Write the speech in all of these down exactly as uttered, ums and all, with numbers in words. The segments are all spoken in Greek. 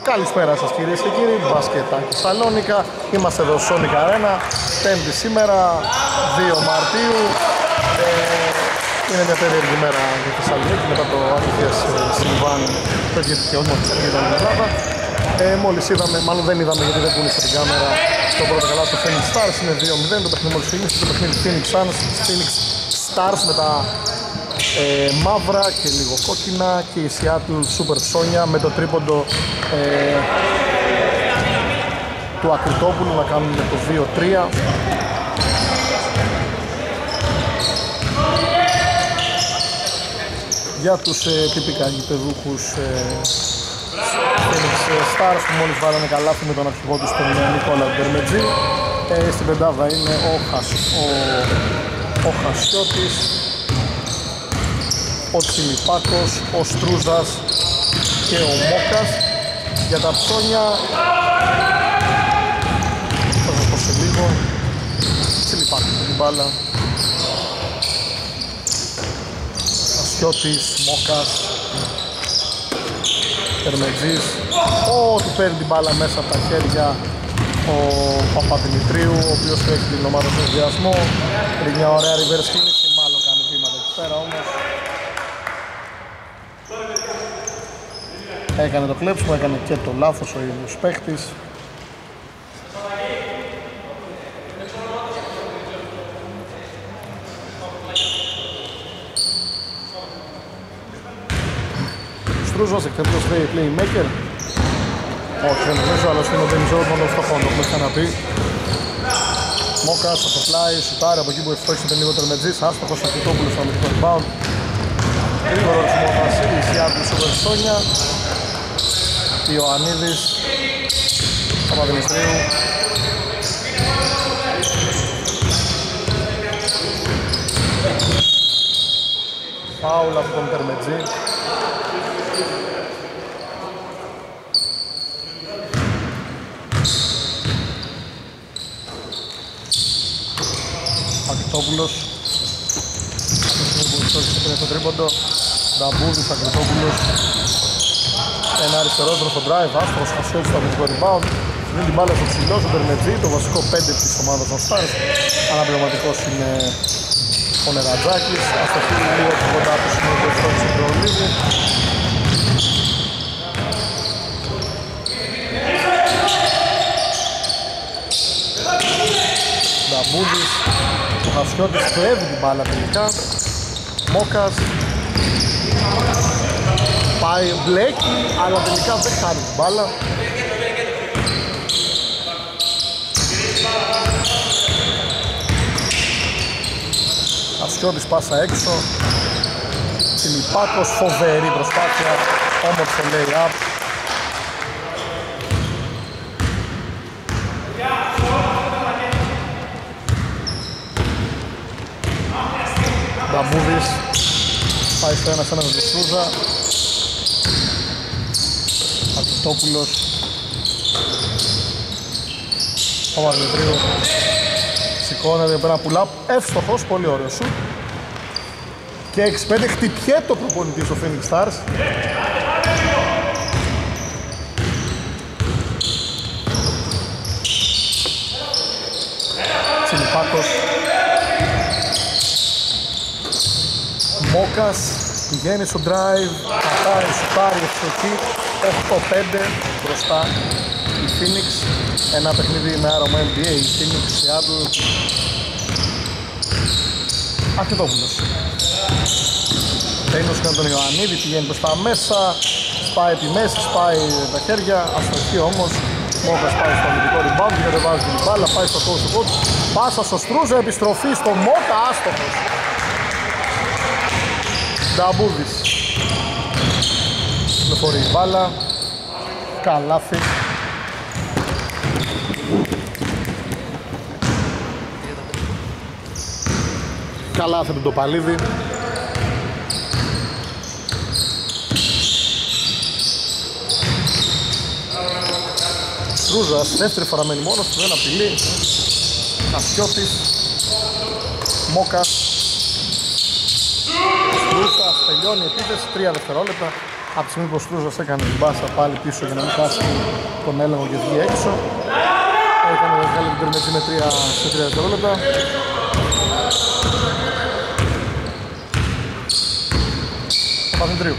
Καλησπέρα σας κυρίες και κύριοι, μπασκετάκι Σαλόνικα. Είμαστε εδώ στο Sonic Arena, πέμπτη σήμερα, δύο Μαρτίου. Ε, είναι μια περίεργη μέρα για τη Θεσσαλονίκη μετά το ατυχές συμβάν που έγινε όμως την Ελλάδα. Ε, μόλις είδαμε, μάλλον δεν είδαμε γιατί δεν πούλησε την κάμερα, το πρώτο καλά του Phoenix Stars είναι δύο μηδέν, το παιχνίδι μόλις φύγει, το παιχνίδι Phoenix Suns, Phoenix Stars με τα ε, μαύρα και λίγο κόκκινα και η Seattle Super Sonia με το τρίποντο ε, του Ακριτόπουλου να κάνουν το δύο τρία. Για τους ε, τυπικά γηπεδούχους ε, Phoenix Stars που μόλις βάλανε καλάθι με τον αρχηγό τους τον Νικόλα Μπερμετζή. Ε, στην πεντάδα είναι ο, Χασ, ο, ο Χασιώτης, ο Τσιλιπάκος, ο Στρούζας και ο Μόκας. Για τα ψώνια θα σας πω σε λίγο. Τσιλιπάκος με την μπάλα, Χασιώτης, Μόκας, Ερμετζής. Ω, του παίρνει την μπάλα μέσα από τα χέρια ο Παπαδημητρίου, ο οποίος έχει την ομάδα στον διασμό. Είναι μια ωραία reverse κίνηση, μάλλον κάνει βήματα εκεί πέρα όμως. Έκανε το κλέψιμο, έκανε και το λάθος ο ίδιος παίχτης. Στρούζος, εκτελώς λέει playmaker. Όχι, δεν νομίζω, αλλά είναι ο Ντενιζόρ μόνο φτωχόν, το έχουμε ξαναπεί. Μόκας, από το fly, σουτάρει από εκεί που ευστόχησε τον λίγο Τερμετζής, άστοχος Ακριτόπουλος στο αμυντικό rebound. Γρήγορο ρυθμό Βασίλη, η Seattle Super Sonia. Ιωαννίδης, Παπαδημητρίου. Φάουλ από τον Τερμετζή. Ακριτόπουλος. Αυτός το τρίποντο. Νταμπούδης, Ακριτόπουλος. Ένα αριστερότερο στο drive, άστρος, Χασιώτης στο αμυντικό rebound. Δίνει την μπάλα στο ψηλό, στον Τερμετζή, το βασικό πέντε της ομάδας των Stars. Αναπληρωματικός είναι ο Νερατζάκης. Αστοχή λίγο από κοντά του σημείο του Ευστόχης του Ολύβου. Νταμπούδης. Ο Χασιώτης φεύγει την μπάλα τελικά. Μόκας. Πάει μπλέκει, αλλά τελικά δεν χάνει την μπάλα. Χασιώτης πάσα έξω. Τσιλιπάκος, φοβερή προσπάθεια, όμορφο lay-up. Μπαμπούδης πάει στο ένα ένα με τον Στρούζα. Ακριτόπουλος, Παπαδημητρίου, σηκώνεται πέρα πουλάπ, εύστοχος, πολύ ωραίο σου. Και έξι πέντε χτυπιέται το προπονητή στο Phoenix Stars. Τσιλιπάκος, Μόκας, πηγαίνει στο drive, πατάει, σουτάρει, ευτοχή. οκτώ πέντε μπροστά η Phoenix. Ένα παιχνίδι με άρωμα N B A, η Phoenix, Seattle. Ακριτόπουλος. Τέινος και τον Ιωαννίδη, πηγαίνει προς τα μέσα, σπάει τη μέση, σπάει τα χέρια, αστοχή όμως. Μόκας πάει στο αμυντικό rebound, κατεβάζει την μπάλα, πάει στο coast to coast. Πάσα στο Στρούζα, επιστροφή στο Μόκα, άστοχος. Νταμπούδης. Κυκλοφορεί η μπάλα. Καλάθι. Καλάθι με το Παλίδι. Στρούζας, δεύτερη φορά μένει μόνος του, δεν απειλεί. Χασιώτης. Μόκας. Στρούζας, τελειώνει η επίθεση, τρία δευτερόλεπτα. Από τη στιγμή που ο Στρούζας έκανε την μπάσα πάλι πίσω για να μην χάσει τον έλεγχο και βγει έξω. Έκανε να βγάλει την Τερμετζή με τρία δευτερόλεπτα. Ο Παπαδημητρίου.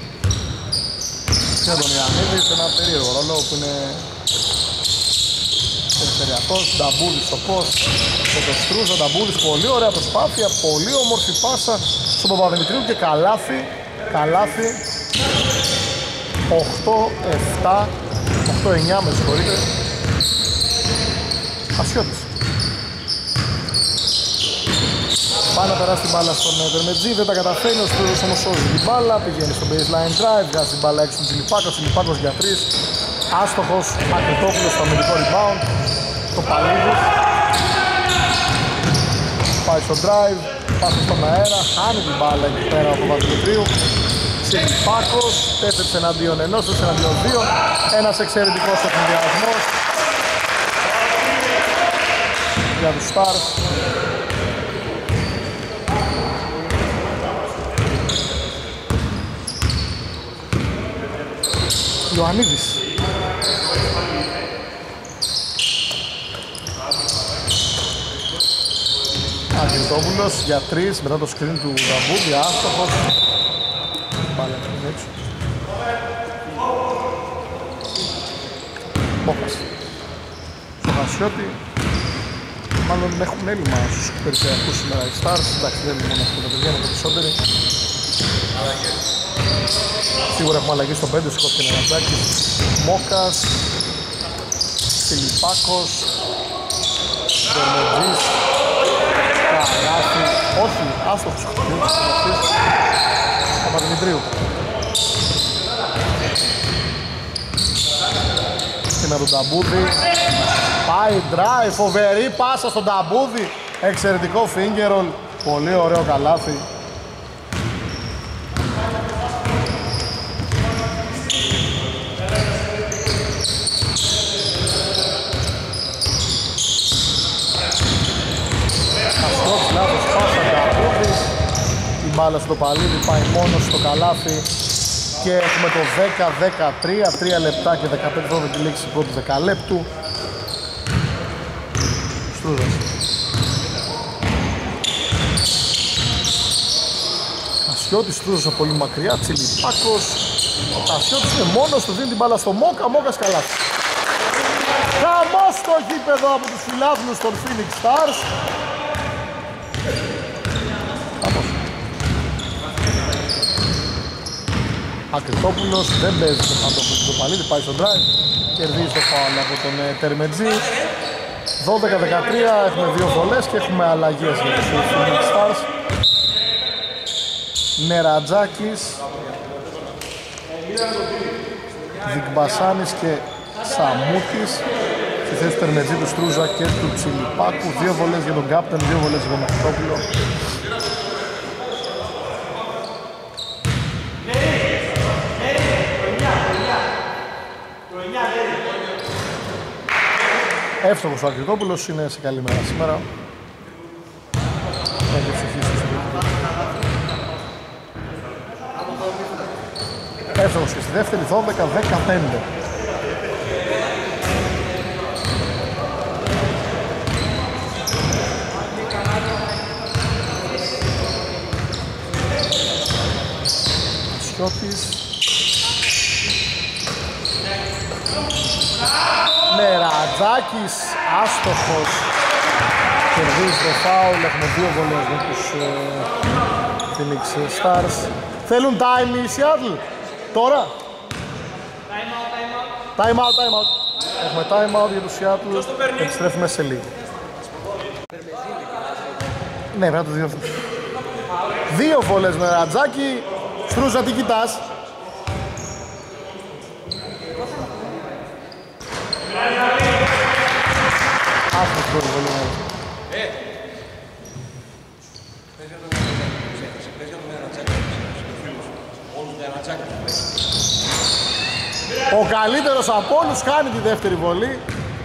Και τον Ιαννίδη σε ένα περίεργο ρόλο που είναι περιφερειακός. Νταμπούδης στο post με τον Στρούζα. Νταμπούδης, πολύ ωραία προσπάθεια, πολύ όμορφη πάσα στον Παπαδημητρίου και καλάθι. Καλάθι. οκτώ επτά, οκτώ εννιά με συγχωρείτε. Ασιώτης. Πάει να περάσει την μπάλα στον Τερμετζή, δεν τα καταφέρνει, ο Στρούζος όμως σώζει την μπάλα, πηγαίνει στο baseline drive, βγάζει την μπάλα έξω στον Τσιλιπάκο, Τσιλιπάκος για τρεις, άστοχος, Ακριτόπουλος στο αμυντικό rebound, το Παλίδης. Πάει στο drive, πάση στον αέρα, χάνει την μπάλα εκεί πέρα από τον Παπαδημητρίου. Τσιλιπάκος, τέσσερις εναντίον ενός, τέσσερις εναντίον δύο, ένας εξαιρετικός εκμηδιασμός για τους Stars. Ιωαννίδης. Αγγελτόπουλος για τρεις μετά το screen του Δαβούδη, άστοχος. Πάλι είναι έξω. Μπόκας. Στο Χασιώτη. Μάλλον έχουν έλλειμμα στους περιφερειακούς σήμερα οι Stars. Εντάξει, δεν είναι μόνο αυτό τα παιδιά, είναι το περισσότεροι. Σίγουρα έχουμε αλλαγή στο πέντε, σηκώθηκε Νερατζάκης, Μόκας, Φιλιππάκος, Δερμετζής, Καλάθι, όχι, άστοχος Παπαδημητρίου. Και με τον Ταμπούδη, πάει drive, φοβερή πάσα στον Ταμπούδη, εξαιρετικό finger roll, πολύ ωραίο καλάθι. Η μπάλα στο Παλίδι πάει μόνο στο καλάθι και έχουμε το δέκα δεκατρία, τρία λεπτά και δεκαπέντε δώδεκα τη λήξη πρώτου δεκαλέπτου. Στρούζας. Κασιώτης, Στρούζας από πολύ μακριά, Τσιλιπάκος. Ο Κασιώτης είναι μόνος του, δίνει την μπάλα στο Μόκα, Μόκας καλάθι. Χαμός στο γήπεδο από τους φιλάθλους των Phoenix Stars. Ακριτόπουλος, δεν παίζει το Παντόπουλο του Παλίδη, πάει στο drive, κερδίζει το φάουλ από τον ε, Τερμετζή. δώδεκα δεκατρία, έχουμε δύο βολές και έχουμε αλλαγές για τους Phoenix Stars. Νερατζάκης, Δικμπασάνης και Σαμούτης στη θέση του Τερμετζή, του Στρούζα και του Τσιλιπάκου. Δύο βολές για τον Κάπτεν, δύο βολές για τον Ακριτόπουλο. Εύστοχος ο Ακριτόπουλος, είναι σε καλή μέρα σήμερα. Έχει ψηφίσει στο εύστοχος και στη δεύτερη, δώδεκα δεκαπέντε. Σιώτης. Νερατζάκης, άστοχος, κερδίζει το φάουλ, έχουμε δύο βολές με τους ε, Phoenix Stars. Θέλουν time οι Seattle, τώρα. Time out, time out. Έχουμε time out για τους Seattle, επιστρέφουμε σε λίγο. Ναι, πρέπει να το δύο. Δύο βολές με Νερατζάκη, Στρούζα τι κοιτάς. Άσχος πρώτο πολύ μεγάλο. Ο καλύτερος από όλους κάνει τη δεύτερη βολή.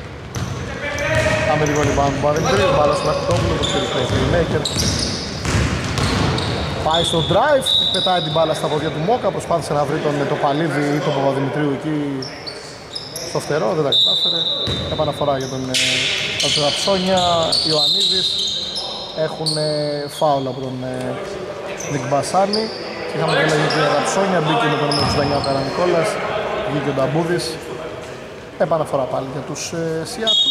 Πάμε λίγο λοιπόν του Παπαδημητρίου, μπάλα στον Ακριτόπουλο, το περιφέρει Playmaker. Πάει στο drive, πετάει την μπάλα στα πόδια του Μόκα, προσπάθησε να βρει τον το Παλίδη ή τον Παπαδημητρίου εκεί στο φτερό, δεν τα κατάφερε. Επαναφορά για τον Ταψόνια, Ιωαννίδης. Έχουν φάουλ από τον Νικ Μπασάνη. Είχαμε και λέγει την Ταψόνια, μπήκε με τον νούμερο είκοσι εννιά ο Καρανικόλας, βγήκε ο Νταμπούδης. Επαναφορά πάλι για τους Σιάτλ.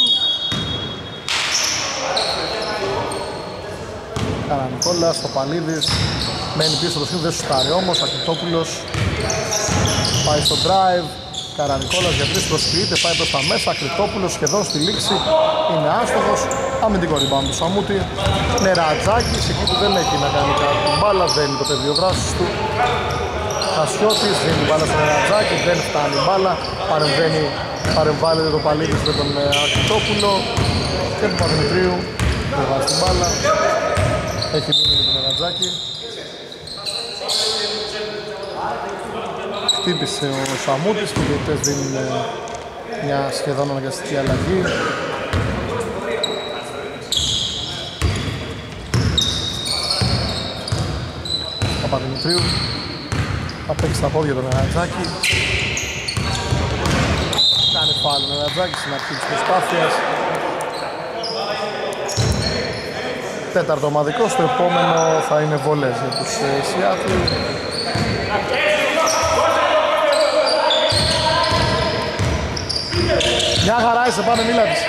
Καρανικόλας, ο Παλίδης, μένει πίσω το σκύλο, δεν σουτάρει όμως, Ακριτόπουλος πάει στο drive, Καρανικόλας για τρεις προσποιείται, πάει προς τα μέσα, Ακριτόπουλος σχεδόν στη λήξη, είναι άστοχος, αμυντικό rebound του Σαμούτη, Νερατζάκης, εκεί που δεν έχει να κάνει κάτι την μπάλα, δεν είναι το πεδίο δράσης του, Χασιώτης, δίνει την μπάλα στο Νερατζάκη, δεν φτάνει η μπάλα, παρεμβαίνει, παρεμβάλλεται το Παλίδης με τον Ακριτόπουλο και του Παπαδημητρίου, δεν βάζει την μπάλα. Έχει μείνει με τον Νερατζάκη. Χτύπησε ο Σαμούτης, οι διαιτητές δίνουν μια σχεδόν αναγκαστική αλλαγή. Παπαδημητρίου θα παίξει τα πόδια τον Νερατζάκη. Κάνει φάουλ ο Νερατζάκης στην αρχή της προσπάθειας. Τέταρτο ομαδικό, στο επόμενο θα είναι βολές για τους Σιάτλ. Μια χαρά είσαι, πάμε μίλα της.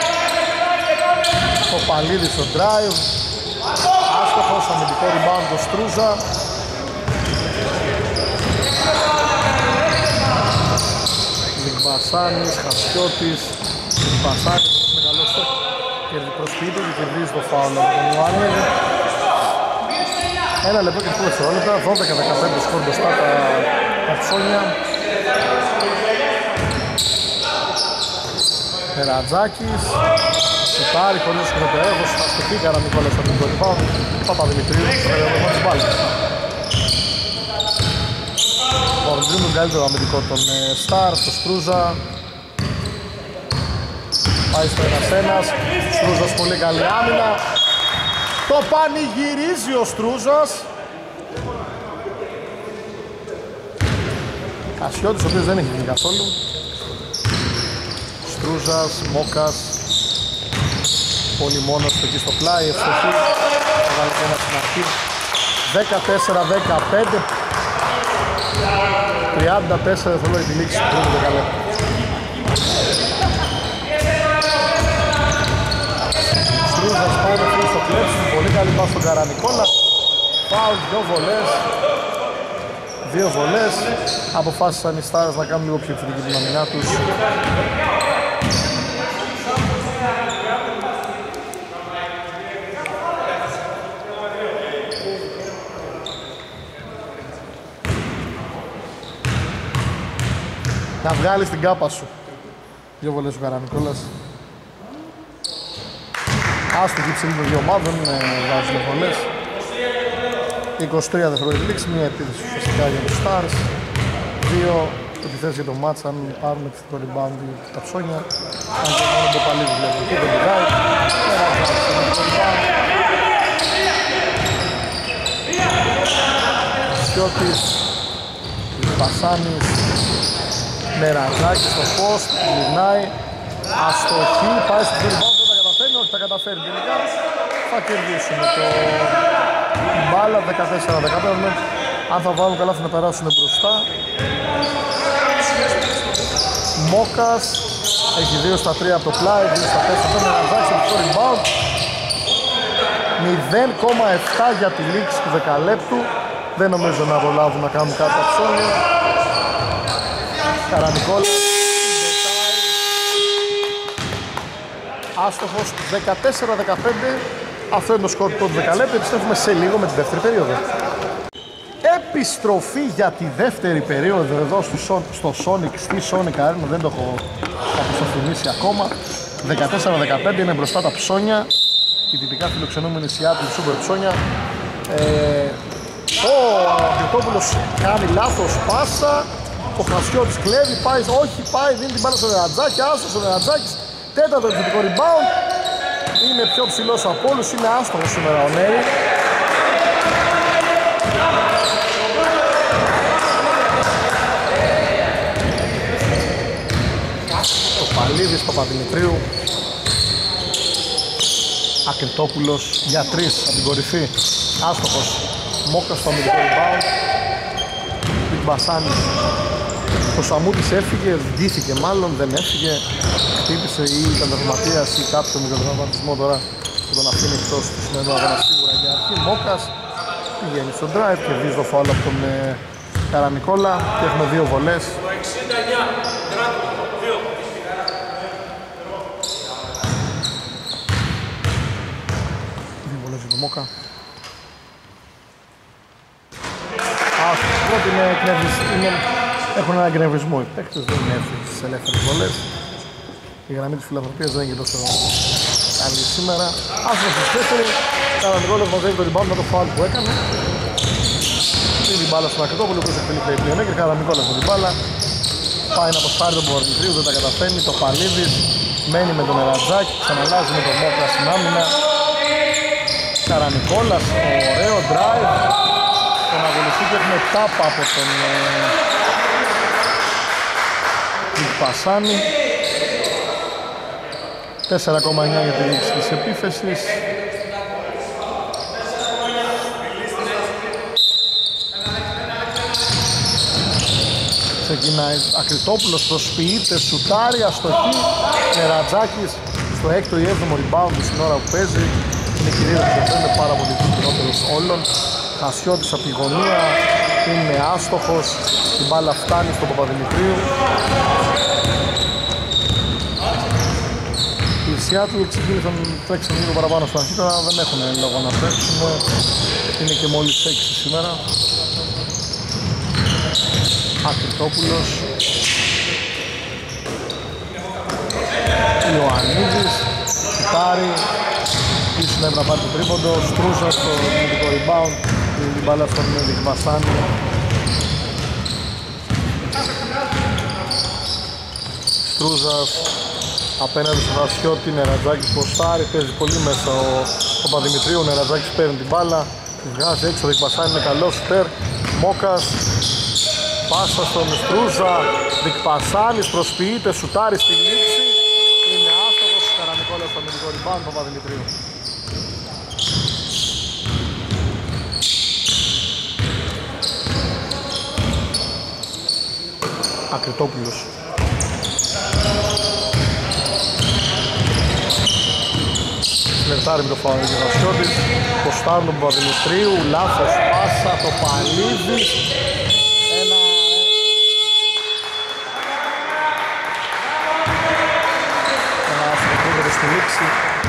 Ο Παλίδης στο drive. Άστοχος, αμυντικό rebound το Στρούζα. Λιμπασάνης, Χασιώτης, Λιμπασάνης, με καλό στόχο. Προσποιείται και κερδίζει το φάουλ από τον Ιωάννη. Ένα λεπτό και είκοσι δευτερόλεπτα, δώδεκα δεκαπέντε σκορ μπροστά τα Ταψόνια. Νερατζάκης, σουτάρει χωρίς το σκηνοτεέχος, αστοχή Καρανικόλας από τον rebound, Παπαδημητρίου, στο ρεύμα της μπάλας. Ο Παπαδημητρίου με τον καλύτερο αμυντικό τον Σταρ, στο Στρούζα. Πάει στο ένας ένας, Στρούζας πολύ καλή άμυνα. Το πανηγυρίζει ο Στρούζας. Κασιώτης, ο οποίος δεν έχει βγει καθόλου. Στρούζας, Μόκας. Πολύ μόνος του εκεί στο πλάι, ευστοχή. Θα βάλει ένα στην αρχή. δεκατέσσερα δεκαπέντε. τριάντα τέσσερα δευτερόλεπτα τη λήξη του τρίτου δεκαλέπτου. Στρούζας πάει με φίλο στο κλέψιμο, πολύ καλή πάση στον Καρανικόλα. Φάουλ, δυο βολές. Δύο βολές. Αποφάσισαν οι Stars να κάνουν λίγο πιο επιθετική την αμυνά τους. Να βγάλεις την κάπα σου. Δύο βολές ο Καρανικόλας. Άστοχη ψηλή των δύο ομάδων, βάζει δύο βολές. είκοσι τρία δευτερόλεπτα λήξη, μία επίθεση ουσιαστικά για τους Stars. Δύο επιθέσεις για το μάτς, αν πάρουν το rebound τα ψώνια. Αν και μόνο το παλίδι βλέπω εκεί, δεν πηδάει. Σιώτης, Πασάνης, Νερατζάκης στο post, γυρνάει. Αστοχή, πάει στο rebound, δεν τα καταφέρνει, όχι τα καταφέρει τελικά. Θα κερδίσουμε το μπάλα δεκατέσσερα δεκαπέντε. Αν θα βάλουν καλά θα να περάσουν μπροστά. Μόκας έχει δύο στα τρία από το πλάι, δύο στα τέσσερα από το Νερατζάκης από το rebound. μηδέν κόμμα επτά για τη λήξη του δεκαλέπτου. Δεν νομίζω να προλάβουν να κάνουν κάτι αψώνιο. Καρανικόλας άστοχος δεκατέσσερα δεκαπέντε. Αυτό είναι το σκορ του πρώτου δεκαλέπτου. Επιστρέφουμε σε λίγο με τη δεύτερη περίοδο. Επιστροφή για τη δεύτερη περίοδο εδώ στο Sonic, στη Sonic Arena. Δεν το έχω αποσαφηνίσει ακόμα. δεκατέσσερα δεκαπέντε είναι μπροστά τα ψώνια. Η τυπικά φιλοξενούμενη Seattle Super ψώνια. Ε, ο Αγγελτόπουλος κάνει λάθος πάσα. Ο Χασιώτης κλέβει, πάει, όχι πάει, δίνει την μπάλα στο Νερατζάκη. Άστος ο Νερατζάκης. Τέταρτο επιθετικό rebound. Είναι πιο ψηλός από όλους, είναι άστοχος σήμερα ο Νέρη. Παπαλίδης, Παπαδημητρίου. Ακριτόπουλος για τρεις από την κορυφή. Άστοχος. Μόκας στο αμυντικό rebound. Μπικ Μπασάνης. Ο Σαμούτης έφυγε, ντύθηκε μάλλον, δεν έφυγε. Χτύπησε ή ήταν τραυματίας ή κάποιο μικροτραυματισμό τώρα που τον αφήνει εκτός του σημερινού αγώνα σίγουρα για αρχή. Μόκας πηγαίνει στο drive και βίζει το φάουλ από τον ε, Καρανικόλα και έχουμε δύο βολές. Δύο βολές για τον Μόκα. Άσο, πρώτη είναι εκνευρισμό. Έχουν ένα εκνευρισμό οι παίκτες, δεν είναι εύκολοι στις ελεύθερες βολές. Η γραμμή της φιλανθρωπίας δεν είναι και τόσο καλή σήμερα. Άσος στις τέσσερι, Καρανικόλας μαζεύει το rebound με το foul που έκανε. Πήρε την μπάλα στον Ακριτόπουλο που είχε εκτελεί play playmaker, Καρανικόλας με την μπάλα. Πάει να αποσπάρει τον Παπαδημητρίου, δεν τα καταφέρνει, το Παλίδης μένει με τον Ερατζάκη, ξαναλάζει με τον Μόκα στην άμυνα. Καρανικόλας, ωραίο drive. Τον ακολουθεί και έχουμε τάπα από τον Μπικ Πασάνη. τέσσερα κόμμα εννιά για τη λήξη της επίθεσης. Ξεκινάει Ακριτόπουλος, προσποιείται, σουτάρει, αστοχή. Νερατζάκης στο έκτο ή έβδομο rebound στην ώρα που παίζει. Είναι κυρίως και είναι πάρα πολύ κοινότερος όλων. Χασιώτης από τη γωνία, είναι άστοχος. Η μπάλα φτάνει στον Παπαδημητρίου. Οι Σιάτλ ξεκίνησαν τρέξαν λίγο παραπάνω στο αρχή, τώρα δεν έχουν λόγο να τρέξουν. Είναι και μόλις έξι σήμερα. Ακριτόπουλος, Ιωαννίδης, Σουτάρη, πίσω να έπρεπε να πάρει το τρίποντο, Στρούζα στο δημιουργικό rebound, την μπάλα στον Μπικ Μπασάνη. Στρούζας απέναντι στο Δασιώτη, Νερατζάκης ποστάρει, παίζει πολύ μέσα ο Παπαδημητρίου, ο Νερατζάκης παίρνει την μπάλα, τη βγάζει έξω, ο Μπικ Μπασάνη είναι καλός σουτέρ, Μόκας. Πάσα στον Στρούζα, Μπικ Μπασάνης προσποιείται, σουτάρει στη λήξη. Είναι άστοχος, Καρανικόλας στο αμυντικό rebound, Παπαδημητρίου. Ακριτόπουλος. Φλερτάρει με το φάουλ του Βασιώτης. Ποστάρουν τον Παπαδημητρίου, λάθος πάσα, το Παλίδη. Στη λήξη.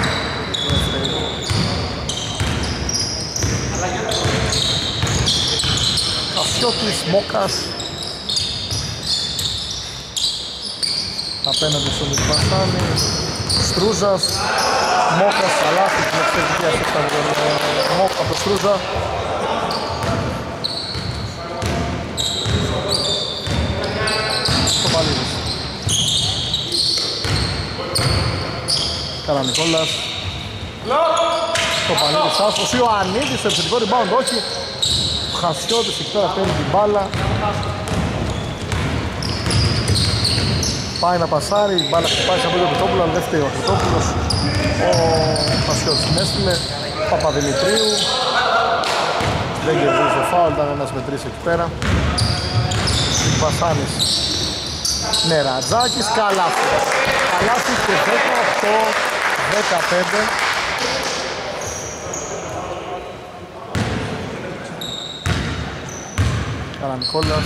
Κασιώτης, Μόκας απέναντι στον Μπικ Μπασάνη, Στρούζας, Μόκας, αλάθη την εξαιρετική ασύστα από τον Μόκα από τον Στρούζα. Στο Παλίδης. Καρανικόλας. Το Παλίδης άσχος, Ιωαννίδης στο επιθετικό rebound, όχι. Χασιώτης εκεί τώρα παίρνει την μπάλα. Πάει να πασάρει, η μπάλα χτυπάει σαν τον Πιτόπουλο, αλλά δεν φταίει ο Ακριτόπουλος. Ο Χασιώτης την έστειλε, Παπαδημητρίου. Δεν κερδίζει το φάουλ, ήταν ένας με τρεις εκεί πέρα. Βασάνης. Νερατζάκης, καλάθι. Καλάθι και δεκαοκτώ δεκαπέντε. Καρανικόλας.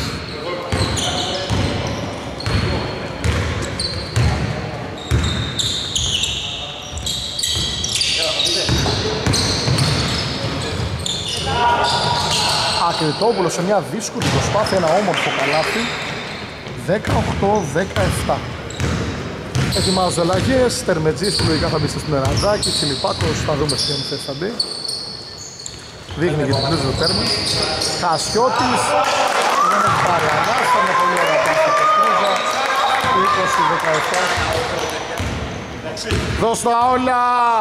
Ακριτόπουλος σε μια δύσκολη προσπάθεια, ένα όμορφο καλάθι. Δεκαοκτώ δεκαεπτά. Ετοιμάζονται αλλαγές, Τερμετζής που λογικά θα μπει στην Νερατζάκη, Τσιλιπάκος, θα δούμε σε ποιον θέση θα μπει. Δείχνει και την πλούζη του Τέρμετ. Χασιώτης, δεν έχει πάρει ανάστα, με πολύ ωραία πάστα από Κρούζα. είκοσι δεκαεπτά. Δώσ' τα όλα!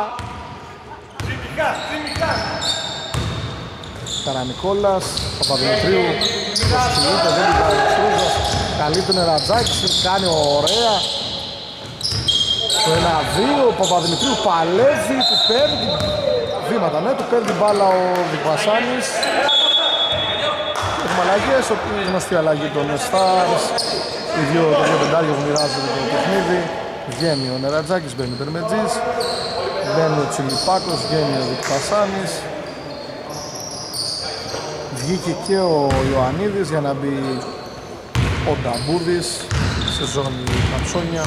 Καρανικόλας, Παπαδημητρίου, προσποιείται, δεν την πάρει ο Κρούζας. Καλεί τον Νερατζάκη, κάνει ωραία. Το ένα δύο, ο Παπαδημητρίου παλεύει, του παίρνει βήματα, ναι, του παίρνει την μπάλα ο Δικβασάνης. Έχουμε αλλαγές, η γνωστή αλλαγή των Stars, οι δύο, τα δύο πεντάρια που μοιράζονται το παιχνίδι. Βγαίνει ο Νερατζάκης, μπαίνει ο Τερμετζής, μπαίνει ο Τσιλιπάκος, βγαίνει ο Δικβασάνης. Βγήκε και ο Ιωαννίδης για να μπει ο Νταμπούδης σε ζώνη Καμψόνια.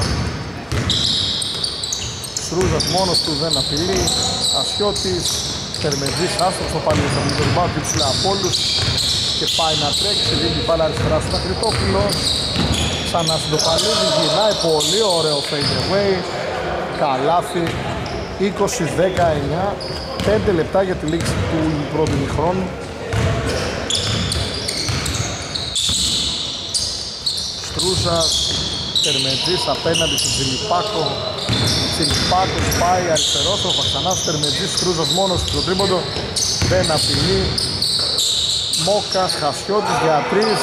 Στρούζας μόνος του δεν απειλεί. Ασιώτης, Τερμετζής άστρος, το πάλι στο μικρό ριμπάουντ και ψηλά από όλους και πάει να τρέξει, δίνει μπάλα αριστερά στο Ακριτόπουλο. Ξανά στην Τοπαλίδη, γυρνάει, πολύ ωραίο fade away, καλάθι. Είκοσι δεκαεννιά, πέντε λεπτά για τη λήξη του πρώτου ημιχρόνου. Στρούζας, Τερμετζής απέναντι στον Τσιλιπάκο. Τσιλιπάκος πάει αριστερόστροφα, ξανά στο Τερμετζής, Στρούζας μόνος στο τρίποντο, δεν απειλεί. Μόκας, Χασιώτης για τρεις.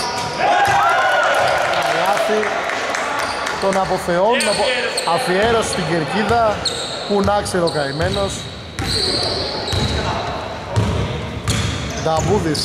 Καλάθι. Τον αποθεώνουν, απο... αφιέρωση στην κερκίδα που να ξέρει ο καημένος. Νταμπούδης,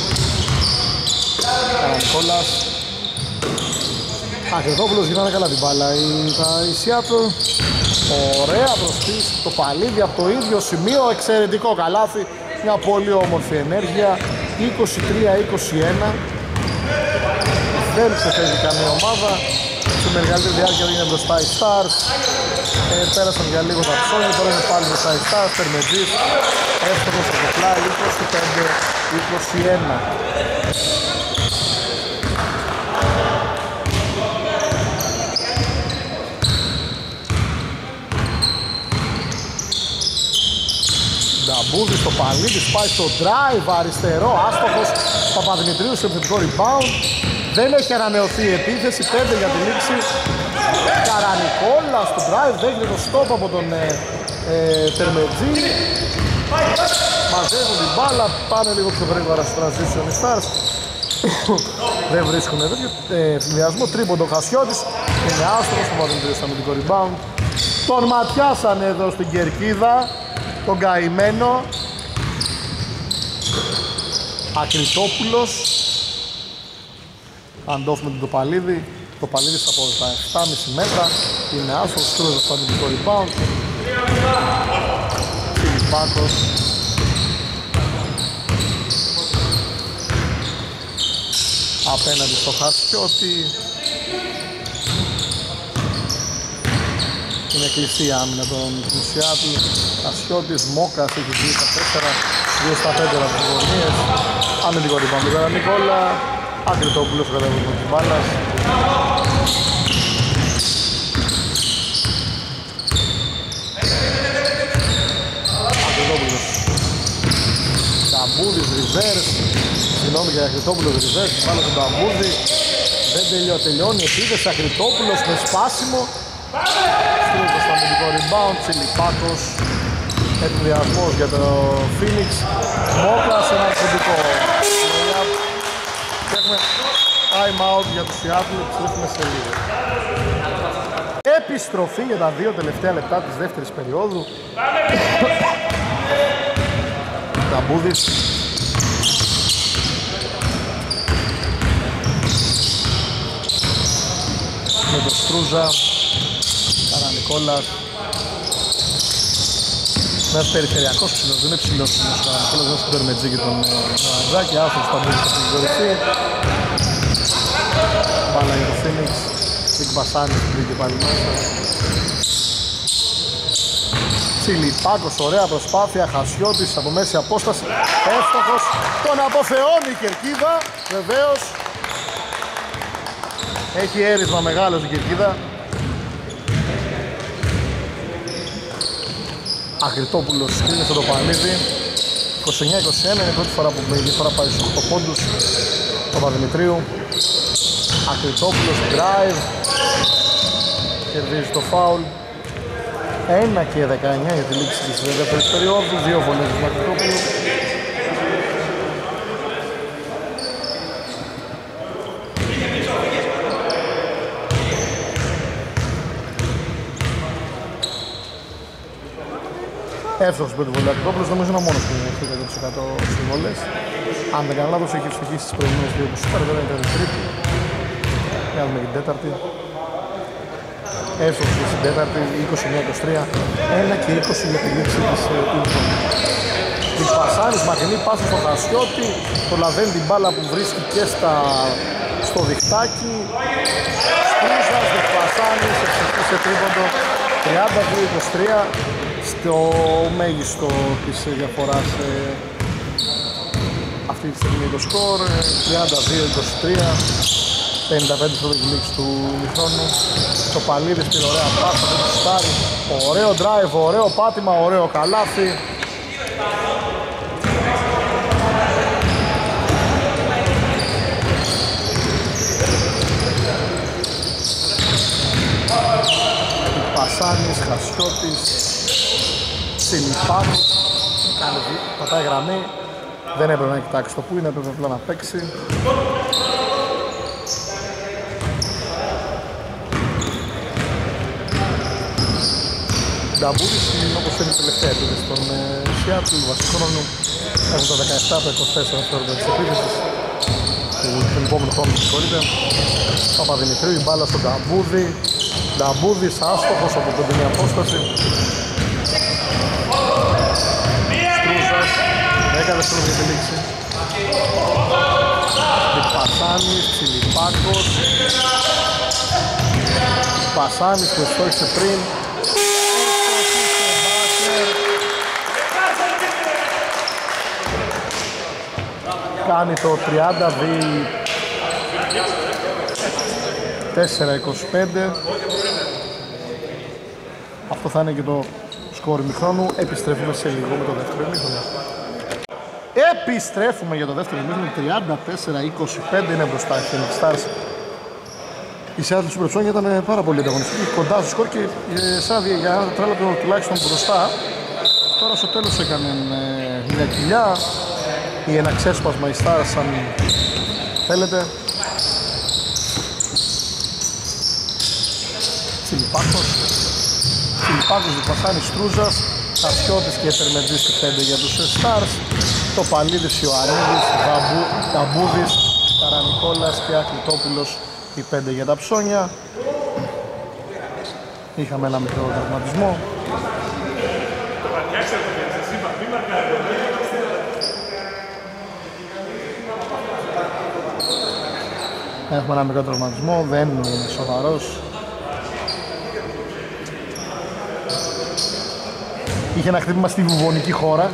Καρανικόλας. Ακριτόπουλος γυρνάνε καλά την μπάλα. Η, η Seattle, ωραία προσπίση, το παλίδι από το ίδιο σημείο, εξαιρετικό καλάθι. Μια πολύ όμορφη ενέργεια. είκοσι τρία είκοσι ένα. Δεν ξεφεύγει καμία ομάδα. Στη μεγαλύτερη διάρκεια είναι μπροστά οι Stars. Ε, πέρασαν για λίγο τα ψώνια, τώρα είναι πάλι μπροστά οι Stars. Τερμετζής, εύστοχος στο πλάι, είκοσι πέντε είκοσι ένα. Νταμπούδης στο Παλίδης, πάει στο drive, αριστερό, άστοχος. Παπαδημητρίου σε επιθετικό rebound. Δεν έχει ανανεωθεί η επίθεση, πέντε για τη λήξη. Καρανικόλα στο drive, δέχεται το stop από τον ε, ε, Τερμετζή. Μαζεύουν την μπάλα, πάνε λίγο πιο γρήγορα στο transition οι Stars. Δεν βρίσκουν εδώ και ε, συνδυασμό, τρίποντο Χασιώτης. Είναι άστοχος, Παπαδημητρίου στο αμυντικό rebound. Τον ματιάσανε εδώ στην κερκίδα, τον καημένο. Ακριτόπουλος. Αντόφ με τον Τοπαλίδη. Τοπαλίδης από τα επτά κόμμα πέντε μέτρα. Είναι άσος, Στρούζος στο αμυντικό rebound. Φιλιππάκος. Απέναντι στο Χασιώτη. Είναι κλειστή η άμυνα των Seattle. Χασιώτης, Μόκας, έχει δύο στα τέσσερα, δύο στα πέντε από τις γωνίες. Αμυντικό rebound τώρα Νικόλα. Ακριτόπουλος κατέβηκε της μπάλας. Ακριτόπουλος. Ταμπούδης, reverse. Συγγνώμη για Ακριτόπουλος, reverse. Μπάλα στον Ταμπούδη. Δεν τελειώ, τελειώνει η επίθεση. Ακριτόπουλος με σπάσιμο. Στρούζος στο αμυντικό rebound. Τσιλιπάκος. Εκδιασμός για το Phoenix. Μόκας, ένα κοντικό. Έχουμε time out για το Seattle, επιστρέφουμε σε λίγο. Επιστροφή για τα δύο τελευταία λεπτά της δεύτερης περίοδου. Ταμπούδης. Με το Στρούζα. Καρανικόλας. Ένας περιφερειακός ψηλός, δεν είναι ψηλός ο Καρανικόλας, δεν είναι Τερμετζή και τον Ναζάκη, άθρος Ταμπούδης θα την κορυφή. Μπάλα για το Phoenix, Δικ Βασάνης πήγε πάλι μέσα. Τσιλιπάκος, ωραία προσπάθεια, Χασιώτης από μέση απόσταση, εύστοχος, τον αποθεώνει η κερκίδα, βεβαίως. Έχει έρισμα μεγάλο στην κερκίδα. Ακριτόπουλος είναι στο Τοπαλίδη. είκοσι εννιά είκοσι ένα είναι η πρώτη φορά που η φορά πάει στους οκτώ πόντους. Το Παπαδημητρίου. Ακριτόπουλος, drive. Κερδίζει το φάουλ. ένα και δεκαεννιά για τη λήξη της δεύτερης περίοδου. Δύο βολές του Ακριτόπουλου. Εύστοχος με την βολή Ακριτόπουλος, νομίζω είναι ο μόνος που είναι εκατό τοις εκατό στις βολές. Αν δεν κάνω λάθος, έχει ευτυχίσει στις προηγούμενες δύο που σούπαρε, τώρα είναι η τρίτη. Για να δούμε την τέταρτη. Εύστοχος και στην τέταρτη, είκοσι εννέα είκοσι τρία, ένα και είκοσι για τη λήξη της Ούλτρον. Διπασάνης, μακρινή πάση στο Χασιώτη, το λαβαίνει την μπάλα που βρίσκει και στα... στο διχτάκι. Στρούζας, Διπασάνης, εξαιρετήσε τρίποντο, τριάντα δύο είκοσι τρία, στο μέγιστο της διαφοράς ε, αυτή τη στιγμή το σκορ, τριάντα δύο είκοσι τρία, πενήντα πέντε στο λήξη του μηχρόνου. Το Παλίδης πήρε ωραία πάσα, το στάρι, ωραίο drive, ωραίο πάτημα, ωραίο καλάθι. Πασάνης, Χασιώτης, Σιλιπάνος, πατάει γραμμή, δεν έπρεπε να κοιτάξει το που είναι, έπρεπε απλά να παίξει. Νταμπούρης είναι όπως είναι η τελευταία επίδεση στον Σιάτλ, βασικό χρόνο έχουν το δεκαεπτά από είκοσι τέσσερα φέροντα της επίδεσης του επόμενου χρόνου, συγχωρείτε. Παπαδημητρίου, η μπάλα στον Νταμπούδη. Νταμπούδης άστοχος από την κοντινή απόσταση. Στρούζας, δέκα δευτερόλεπτα για τη λήξη. Πασάνης, Τσιλιπάκος. Πασάνης που εστόχησε πριν. Κάνει το τριάντα δύο τέσσερα είκοσι πέντε. Αυτό θα είναι και το σκορ ημιχρόνου. Επιστρέφουμε σε λίγο με το δεύτερο ημίχρονο. Επιστρέφουμε για το δεύτερο ημίχρονο. τριάντα τέσσερα είκοσι πέντε είναι μπροστά η Phoenix Stars. Η Seattle Supersonics ήταν πάρα πολύ ανταγωνιστική, κοντά στο σκορ και σάδια για ένα τρέλαπτο τουλάχιστον μπροστά. Τώρα στο τέλος έκανε μια κοιλιά ή ένα ξέσπασμα η Stars αν θέλετε. Τσιλιπάκος, Τσιλιπάκος, Διπασάνης, Στρούζας, Χασιώτης και Τερμετζής και πέντε για τους Stars. Το Παλίδης, Ιωαννίδης, Νταμπούδης, Καρανικόλας και Ακλητόπουλος οι πέντε για τα ψώνια. Είχαμε ένα μικρό τραυματισμό. Έχουμε ένα μικρό τραυματισμό, δεν είναι σοβαρός. Είχε ένα χτύπημα στη βουβονική χώρα.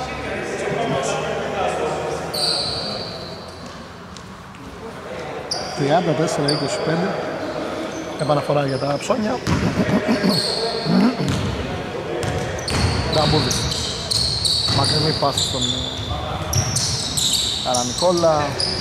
τριάντα τέσσερα είκοσι πέντε. Επαναφορά για τα ψώνια. Νταμπούδης. Μακρινή πάση στον Καρανικόλα.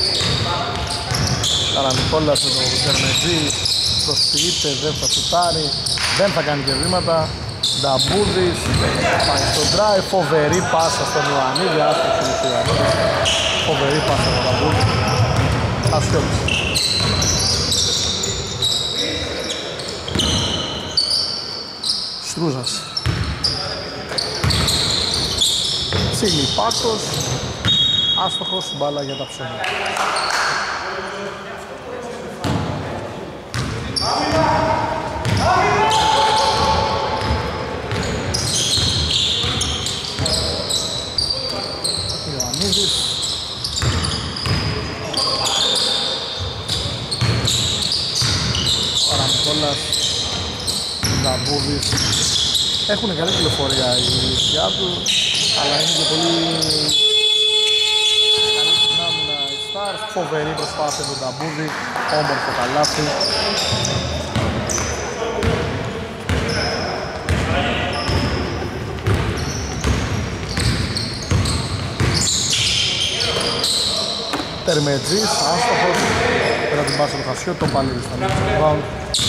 Καρανικόλας με τον Τερμετζή. Προσποιείται, δεν θα σουτάρει. Δεν θα κάνει και βήματα. Νταμπούδης, πάει στο drive, φοβερή πάσα στον Ιωαννίδη, άστοχη του Ιωαννίδη, φοβερή πάσα στον Νταμπούδη, Χασιώτης. Στρούζας. Τσιλιπάκος, άστοχος, μπάλα για τα ψώνια. Καρανικόλας, Νταμπούδης. Έχουν καλή κυκλοφορία η Seattle, αλλά είναι και πολύ καλή στην άμυνα οι Stars. Φοβερή προσπάθεια του Νταμπούδη, όμορφο καλάθι. Τερμετζής, άστοχος, πέρα την πάσα του Χασιώτη, τον Παλίδη στα μάτια του Brown.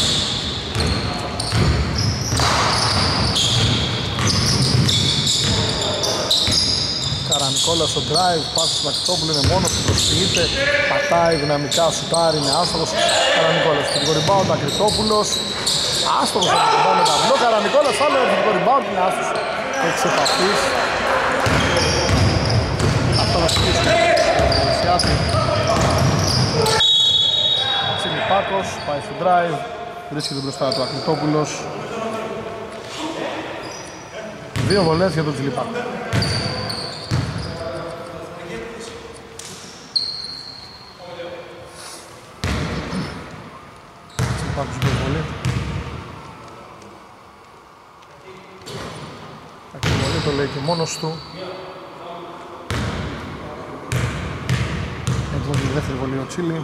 Καρανικόλας στο drive, πάσα στο Ακλητόπουλο, είναι μόνος που προσποιείται, πατάει δυναμικά, σουτάρει, είναι άστοχος. Καρανικόλας, θετικό rebound, Ακλητόπουλος, άστοχος από το rebound με ταυλό. Καρανικόλας, άλλο θετικό rebound, είναι άστοχος. εξ επαφής. Αυτό θα σκίσει στη Σιάτλ. Τσιλιπάκος, πάει στο drive, βρίσκεται μπροστά του Ακλητόπουλος. Δύο βολές για τον Τσιλιπάκο. Τσιλιπάκος υπερβολή. Υπερβολή το λέει και μόνος του. Έτοιμο τη δεύτερη βολή ο Τσίλι.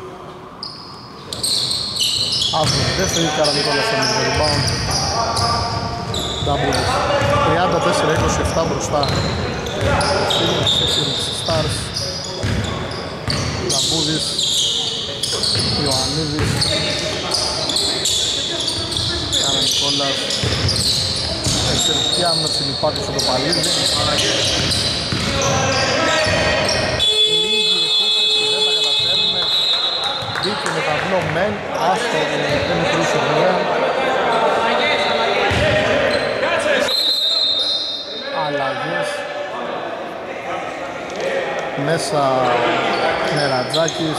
Άσμος δεύτερη, Καρανικόλας με το rebound. Νταμπούδης. τριάντα τέσσερα είκοσι επτά μπροστά. Φίλος, Phoenix Stars. Νταμπούδης. Ιωαννίδης. Καρανικόλας. Εξαιρετική άμυνα Τσιλιπάκος στο παλίδι. Μπήκε με ταυλό μεν, άστο, δεν είναι κρούσιο βέβαια. Αλλαγές. Μέσα Νερατζάκης.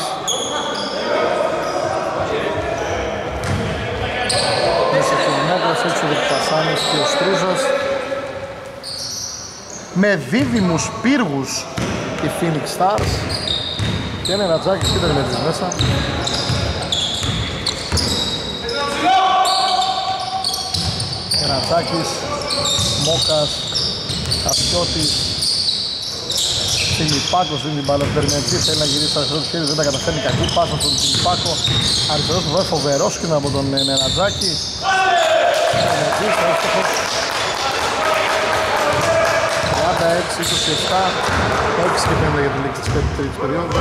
Μέσα Κιλινάκρας, έξω ο Πασάνης και ο Στρούζας. Με δίδυμους πύργους οι Phoenix Stars. Και Νερατζάκης κοίτανε με τις μέσα. Νερατζάκης, Μόκας, Κασιώτης, Τσιλιπάκος δίνει την μπάλα, Μπερμετζής θέλει να γυρίσει στα αριστερό του χέρι, δεν τα καταφέρνει, κακή πάσα στον Τσιλιπάκο. Αριστερός του βέβαια φοβερός σκηνά από τον Νερατζάκη. Μπερμετζής, εύστοχος. τριάντα έξι είκοσι επτά, έξι και πέντε για την λήξη της τρίτης περίοδου.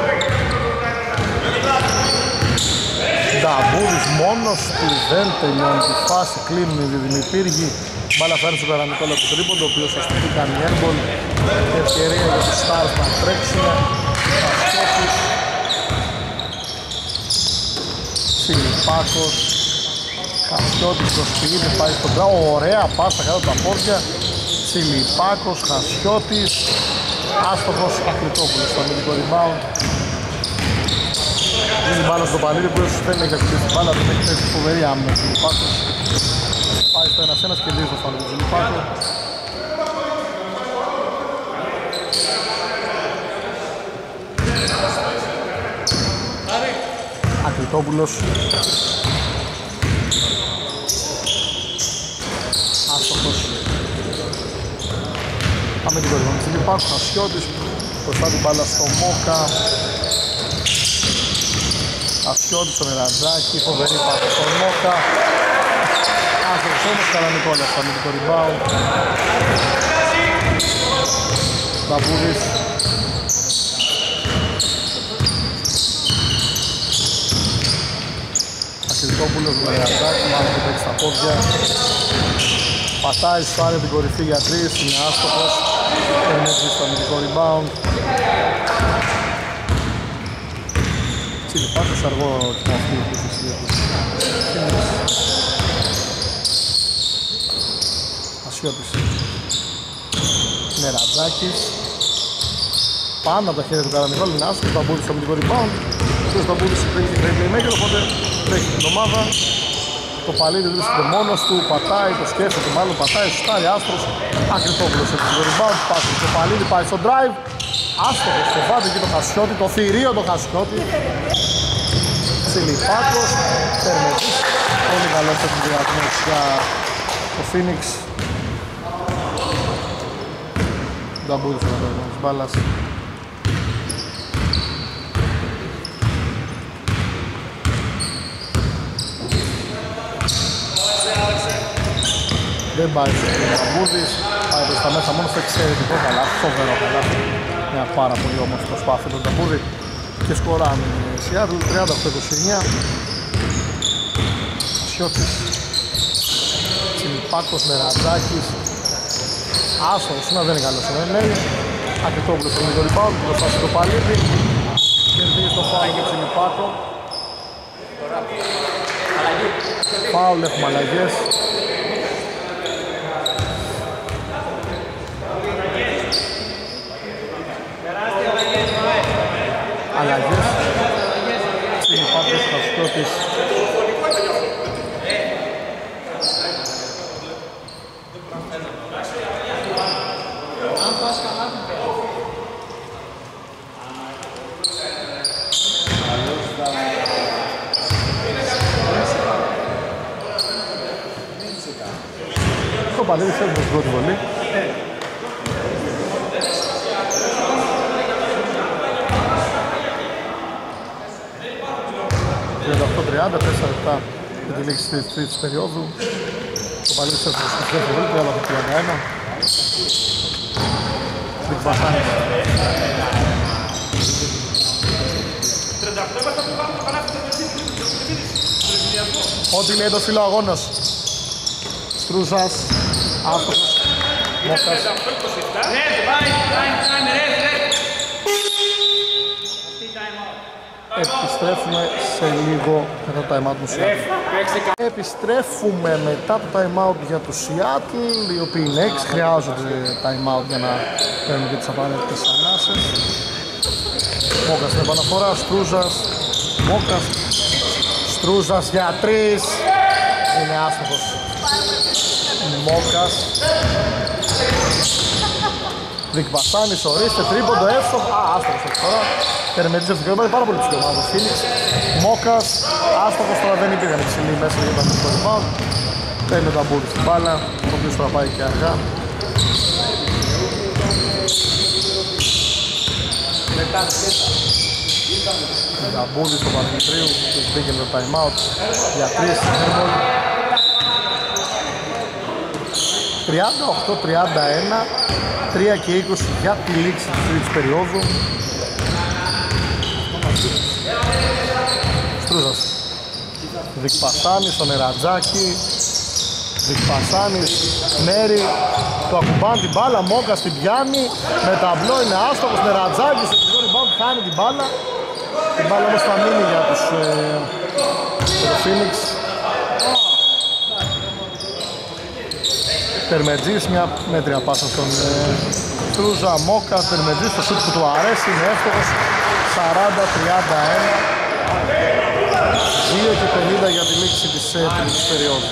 Νταμπούδης μόνος του δεν τελειώνει τη φάση, κλείνουν οι δίδυμοι πύργοι. Μπάλα φέρνει στον Καρανικόλα του τρίποντο, ο οποίος θα στείλει κάνει airball. Ευκαιρία για τους Stars να τρέξουν. Πασχέτης. Τσιλιπάκος. Χασιώτης προσποιείται, πάει στον τράγο, ωραία πάσα κάτω από τα πόδια. Τσιλιπάκος, Χασιώτης. Άστοχος, Ακλητόπουλος στο αμυντικό rebound. Δίνει μπάλα στο παλίδι που δεν έχει ακολουθήσει την μπάλα, δεν έχει θέσει φοβερή άμυνα ο Τσιλιπάκος. Πάει στο ένας ένας και λύζει το φάλο του Τσιλιπάκου. Ακλητόπουλος. Άστοχος. Πάμε την κορυφή του Τσιλιπάκου, Χασιώτης. Μπροστά την μπάλα στο Μόκα. Χασιώτης στον Νερατζάκη, φοβερή πάσα στον Μόκα. Άστοχος όμως, Καρανικόλας στο αμυντικό rebound. Νταμπούδης. Ακλητόπουλος με Νερατζάκη, μάλλον του παίξει στα πόδια. Πατάει, σου άρε την κορυφή για τρεις, είναι άστοχος. Ερμέτρης στο αμυντικό rebound. Τσιλιπάκος αργό και αυτή η πληθυσία του. Ασιώτης. Νερατζάκης. Πάνω από τα χέρια του Καρανικόλου είναι άστοχος, θα μπούδει στο αμυντικό rebound. Ο θα μπούδει στο playmaker, οπότε τρέχει την ομάδα. Το παλίδι βρίσκεται μόνος του, πατάει, το σκέφτεται, μάλλον πατάει, σουτάρει, άστρος. Ακλητόπουλος σε το rebound, πάσει στο παλίδι, πάει στο drive. Άστοχος, φοβάται εκεί το Χασιώτη, το θηρίο το Χασιώτη. Τσιλιπάκος, Περμετζής. Πολύ καλός εκδιασμός για το Phoenix. Νταμπούδης ο καταγωνός της μπάλας. Δεν πάει στο Νταμπούδης, πάει προς τα μέσα μόνο στο εξαιρετικό καλάθι, φοβερό καλάθι. Μια πάρα πολύ όμορφη προσπάθεια τον Νταμπούδη και σκοράνε η Σιάτλ, τριάντα οκτώ είκοσι εννιά. Σιώτης, Τσιλιπάκος, Νερατζάκης. Άσος, να δεν είναι καλός ο Νέη. Ακλητόπουλος στο μικρό rebound, μπροστά στο παλίδι. Κερδίζει το φάουλ για Τσιλιπάκο. Φάουλ, έχουμε αλλαγές. Ραντζάκης. Το Παλίδης θέλει την πρώτη βολή. τριάντα οκτώ τριάντα, τέσσερα λεπτά για τη λήξη της τρίτης περίοδου. Το Παλίδης θέλει την δεύτερη βολή, τριάντα οκτώ τριάντα ένα. Βίκ Βασάνης. Ό,τι λέει το φύλλο αγώνος. Στρούζας, άστοχος, Μόκας. Επιστρέφουμε σε λίγο μετά το time out του Seattle. Επιστρέφουμε μετά το time out για τους Seattle, οι οποίοι είναι έξι, χρειάζονται time out για να παίρνουν και τις απαραίτητες ανάσες. Μόκας στην επαναφορά, Στρούζας, Μόκας, Στρούζας για τρεις, είναι άστοχος. Μόκας. Βίκ Βασάνης, ορίστε, τρίποντο, εύστοχο. Α, άστοχος έτσι τώρα. Τερμετής ευτυχώς, είναι πάρα πολύ ψηλό ομάδα. Φίλιξ, Μόκας, άστοχος τώρα, δεν υπήρχαν υψηλοί μέσα για το αμυντικό rebound. Παίρνει ο Ταμπούρης στην μπάλα, ο οποίος τώρα πάει και αργά. Ο Ταμπούρης στο Παπαδημητρίου, και μπήκε με το time out για τρεις. τριάντα οκτώ τριάντα ένα, τρία και είκοσι για τη λήξη της τρίτης περίοδου. Στρούζας. Βίκ Πασάνης, ο Νερατζάκη. Βίκ Πασάνης, Νέρη. Το ακουμπάν την μπάλα, Μόκας την πιάνει. Με ταμπλό είναι άστοχος, Νερατζάκης. Σε τριό rebound χάνει την μπάλα. Την μπάλα όμως θα μείνει για τους ε, Phoenix. Τερμετζής, μια μέτρια πάσα στον ε, Στρούζα, Μόκα, Τερμετζής, το σούτ που του αρέσει, είναι εύστοχος, σαράντα τριάντα ένα, δύο και πενήντα για τη λήξη της ε, τρίτης περίοδου.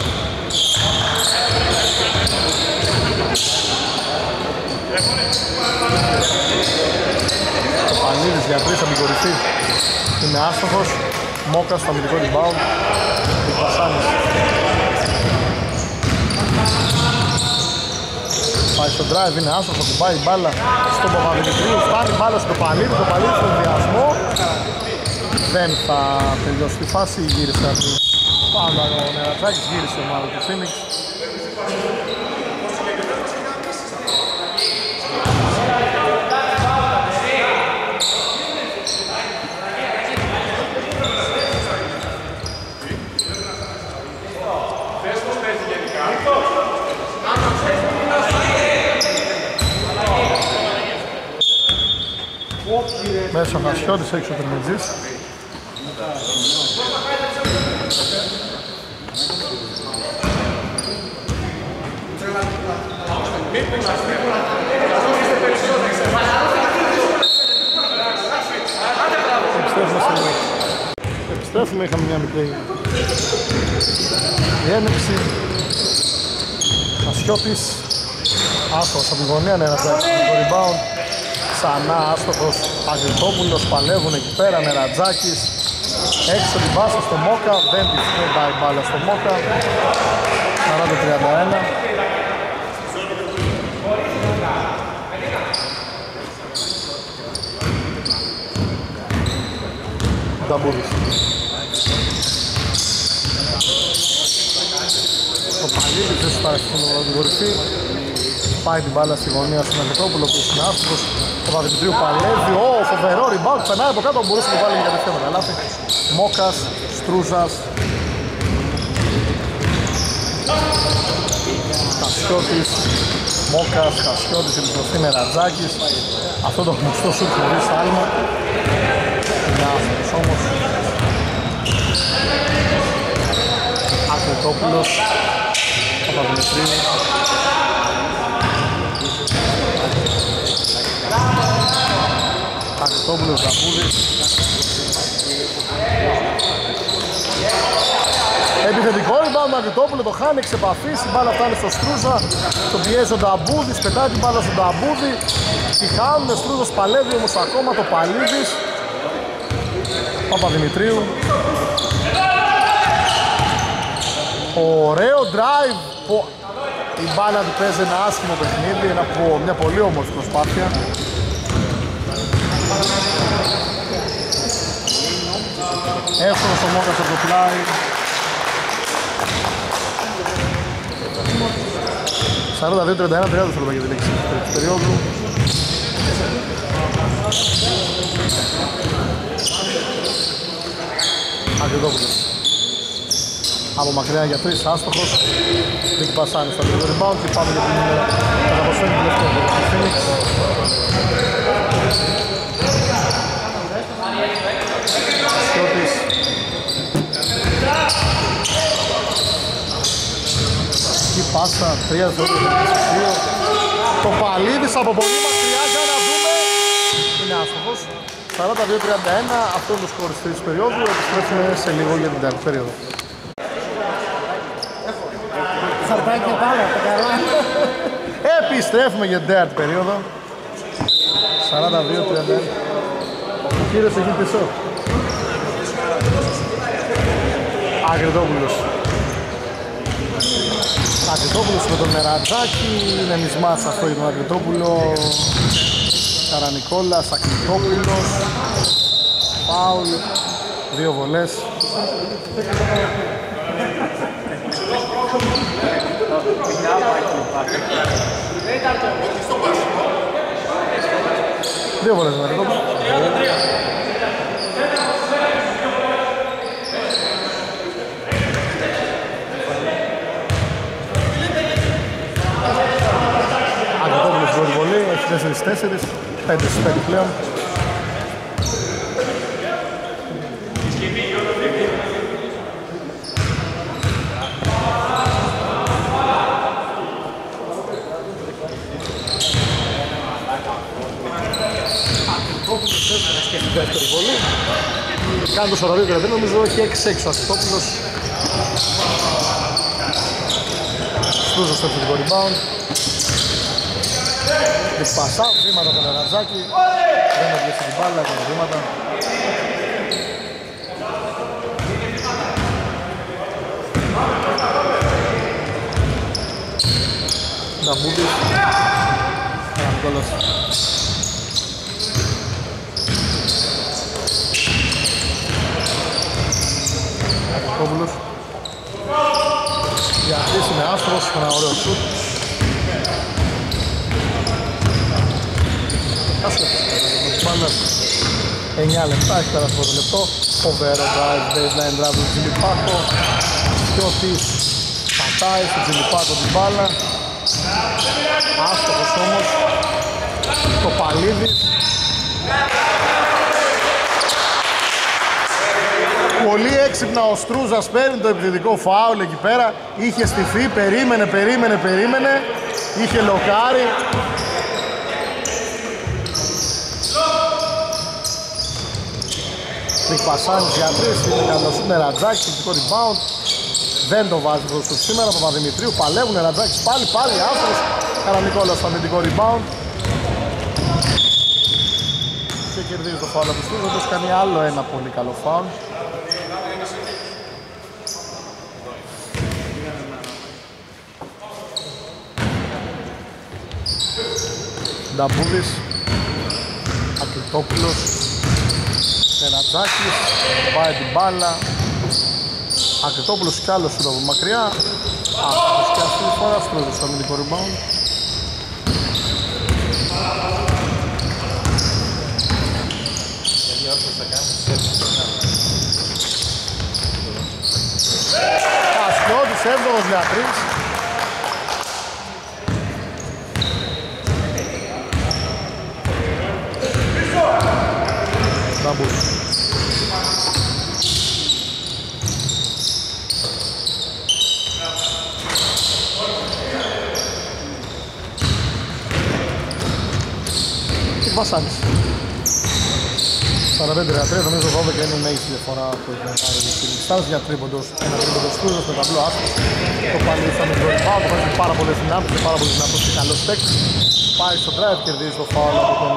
Ο Πανίδης για τρεις από την κορυφή, είναι άστοχος, Μόκα στο αμυντικό rebound, ο Πασάνης. Πάει στο drive, είναι άστοχο, του πάει η μπάλα στον Παπαδημητρίου, φτάνει η μπάλα στο Παλίδη, το Παλίδη στον διασμό. Δεν θα τελειώσει τη φάση, γύρισε από την πάντα ο Νερατζάκης, γύρισε μάλλον του Phoenix. Μέσα ο Χασιώτης, έξω ο Τερμετζής. Επιστρέφουμε, είχαμε μια μικρή διένεξη. Χασιώτης, άστοχος από την γωνία, Νερατζάκης στο rebound. Ξανά άστοχος, Αγριτόπουλος, παλεύουν εκεί πέρα, Νερατζάκης. Έξω την πάσα στο Μόκα, δεν τη πάει μπάλα στο Μόκα. σαράντα τριάντα ένα. Νταμπούρης. Το Παλίδης δεν σου πάρει στην κορυφή. Πάει την μπάλα στη γωνία στον Αγριτόπουλο που είναι άστοχος. Ο Παπαδημητρίου παλεύει, ω, φοβερό rebound, περνάει από κάτω, μπορούσε να το βάλει για κατευθείαν με καλάθι. Μόκας, Στρούζας. Χασιώτης, Μόκας, Χασιώτης, επιστροφή Νερατζάκης. Αυτό το γνωστό σουτ χωρίς άλμα. Είναι άστοχος όμως. Αγριτόπουλος, Παπαδημητρίου. Αγριτόπουλος, Ζαμπούδης. Επιθετικό rebound, Αγριτόπουλο το χάνει εξ επαφής, η μπάλα φτάνει στο Στρούζα, το πιέζει ο Νταμπούδης, πετάει την μπάλα στον Νταμπούδη, τη χάνουν, ο Στρούζος παλεύει όμως ακόμα, το Παλίδης, Παπαδημητρίου. Ωραίο drive, η μπάλα του παίζει ένα άσχημο παιχνίδι, ένα, μια πολύ όμορφη προσπάθεια. Εύκολος ο Μόκας από το πλάι. σαράντα δύο τριάντα ένα, τριάντα δευτερόλεπτα για τη λήξη της περίοδου. Αγριτόπουλος. Από μακριά για τρεις, άστοχος. Δίκη Πασάνη στο λίγο rebound και πάμε για την καταποσφαίρη του τελευταίου του Phoenix. Σιώτης. Η πάσα, τρία δευτερόλεπτα δύο. Το Παλίδης από πολύ μακριά για να δούμε. Είναι άστοχος. σαράντα δύο τριάντα ένα, αυτό είναι το σκορ της τρίτης περίοδου. Επιστρέφουμε σε λίγο για την τέταρτη περίοδο. Σαρτάκι πάλι, τα καλά. Επιστρέφουμε για την τέταρτη περίοδο. σαράντα δύο τριάντα ένα. Ο κύριος εκεί πίσω. Αγριτόπουλος. Αγριτόπουλος με τον Νερατζάκη. Είναι μισμάς αυτό για τον Αγριτόπουλο. Καρανικόλας, Αγριτόπουλος. Πάουλ. Δύο βολές. Δύο βολές με Αγριτόπουλο. Αγριτόπουλος πρώτη βολή, έχει τέσσερα τέσσερα, πέντε στις πέντε πλέον. Δεύτερη βολή. Κάνει το σωραβείο δηλαδή, νομίζω έχει έξι έξι ο Αγριτόπουλος. Στούζο στο επιθετικό rebound. Δυσπασά, βήματα από τον Νερατζάκη. Δεν έπιασε την μπάλα, έκανε βήματα. Νταμπούδης. Καρανικόλας. Αγριτόπουλος. Διαχτής είναι άστρος, ένα ωραίο σουτ. εννιά λεπτά, έχει πέρασει το λεπτό. Φοβερό drive, baseline drive του Τζιλιπάκο. Σιώτης πατάει στο Τζιλιπάκο την μπάλα. Άστοχος όμως. Το Παλίδης. Πολύ έξυπνα ο Στρούζας παίρνει το επιθετικό φάουλ εκεί πέρα. Είχε στηθεί, περίμενε, περίμενε, περίμενε. Είχε λοκάρει. Πασάνης για τρεις, είναι καλός Νερατζάκης, θετικό rebound. Δεν το βάζει μπροστά σήμερα, Παπαδημητρίου παλεύουν, Νερατζάκης πάλι, πάλι άστρος. Καρανικόλας στο αμυντικό rebound. Και κερδίζει το φάουλ από τους Στρούζος, κάνει άλλο ένα πολύ καλό φάουλ. Νταμπούδης, Αγριτόπουλος, Νερατζάκης, πάει την μπάλα. Αγριτόπουλος κι άλλος είναι από μακριά. Άστοχος και αυτή τη φορά Στρούζος στο αμυντικό rebound. Ασκιώτης, έβδομος για τρεις. Νταμπούδης. Βασάνης. σαράντα πέντε τριάντα τρία, νομίζω δώδεκα είναι η μέγιστη διαφορά που έχουν πάρει οι Stars για τρίποντος. Ένα τρίποντος Στρούζας με ταμπλό άστος. Το πάλι θα με το rebound, το βάζει πάρα πολλές δυνάμεις και πάρα πολύ δυνατός και καλός παίκτης. Πάει στο drive, κερδίζει το foul από τον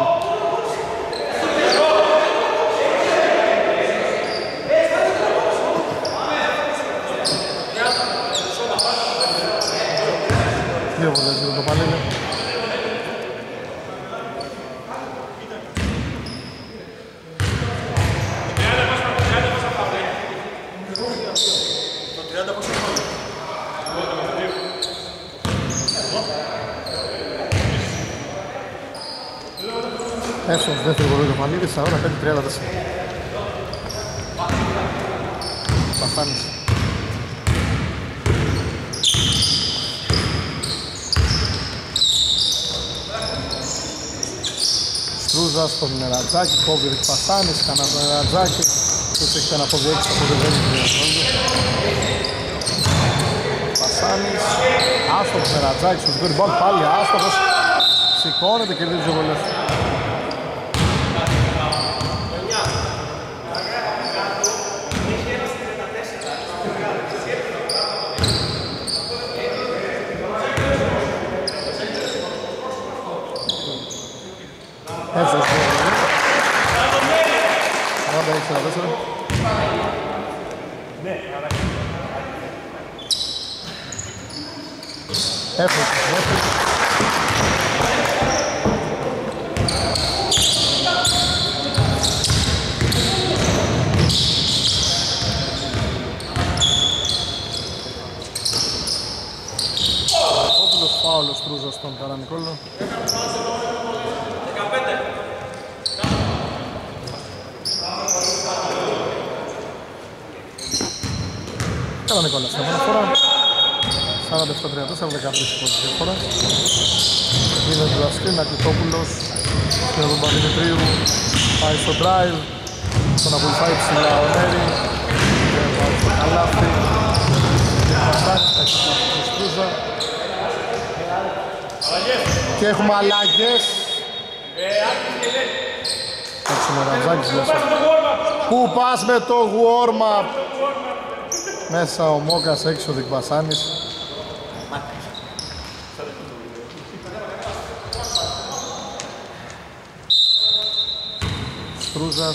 δύο βολές για το Παλίλιο. Εύσος, δεύτερη βολή του Παλίλιο, σαράντα πέντε τριάντα τέσσερα. Πασάνης. Στρούζας στον Νερατζάκη, κόβει ο Πασάνης, κανένα τον Νερατζάκη. Τους έχει ένα πόδι έξω, οπότε δεν είναι τρία. Πασάνης, άστοχος Νερατζάκης, στο δικό rebound, πάλι άστοχος. Σηκώνεται και κερδίζει δύο βολές. Έτσι, έτσι, σαράντα έξι σαράντα τέσσερα. Έφτασε, έφτασε. Όπουλος φάουλος Στρούζας στον Καρανικόλο. Καλά Νικόλα, στην επόμενη φορά σαράντα επτά τριάντα τέσσερα, δεκατρία πρώτη διαφορά. Είναι το Δασκριν, Ακλητόπουλος και τον Παπαδημητρίου πάει στο drive, τον ακολουθάει ψηλά ο Νέρη, δεν πάει στο καλάθι, και Πασάκης, θα έχει στο Στρούζα. Και έχουμε αλλαγές. Έτσι με Ραντζάκης μέσα. Πού πας με το warm-up? Μέσα ο Μόκας, έξω ο Δικβασάνης. Στρούζας,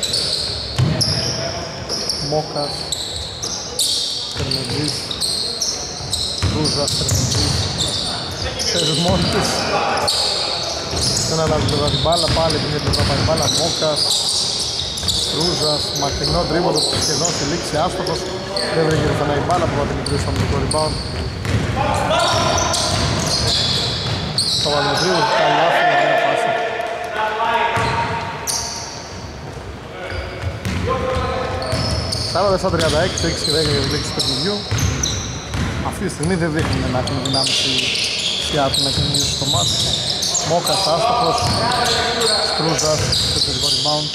Μόκας, Τερμετζής, Στρούζας, Τερμετζής. Παίζουν μόνοι τους. Δεν αλλάζει τώρα την μπάλα, πάλι την έπρεπε να πάει την μπάλα. Μόκας, Στρούζας, μακρινό τρίποντο σχεδόν στη λήξη, άστοχος. Δεν βρήκε ξανά η μπάλα που θα την μικρήσει με το rebound. Το Παπαδημητρίου, καλάθι, ωραία φάση. σαράντα τέσσερα τριάντα έξι, έξι και δέκα για τη λήξη του παιχνιδιού. Αυτή τη στιγμή δεν δείχνει να έχουν δυνάμεις η Σιάτου να κινήσει το μάτι. Μόκας άστοχος, Στρούζας, στο τελικό rebound.